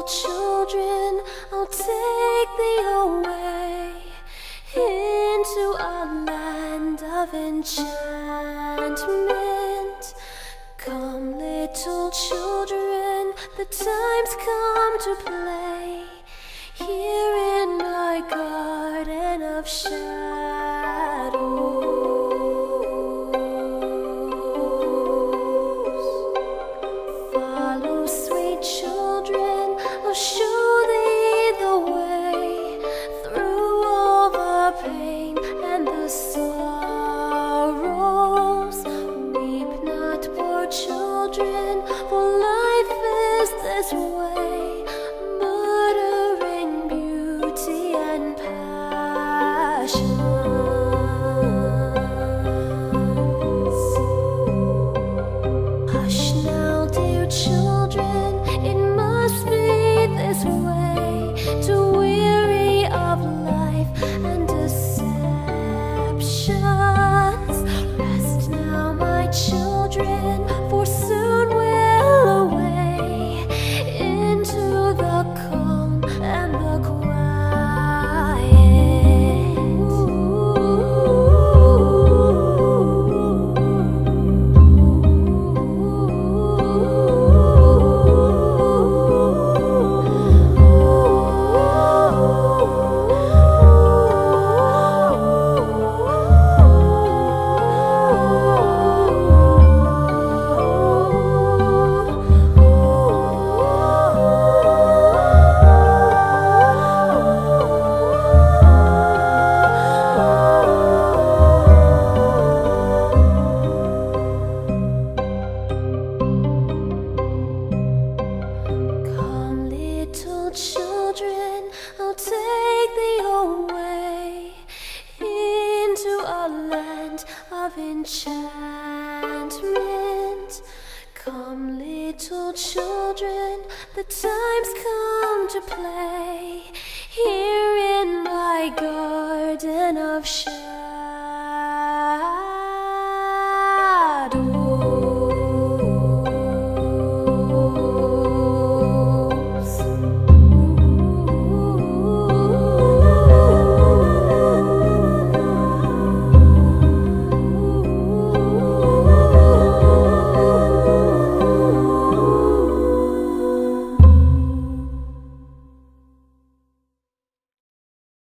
little children, I'll take thee away into a land of enchantment. Come, little children, the time's come to play here in my garden of shadows. Follow, sweet children, I'll show thee the way through all the pain and the sorrows. Weep not, poor children, for life is this way, murdering beauty and passion. Hush now, dear children, it must be this way, to weary of life and deceptions. Rest now, my children, for soon we'll away into the calm and the quiet. Children, I'll take thee away into a land of enchantment. Come, little children, the time's come to play here in my garden of shadows.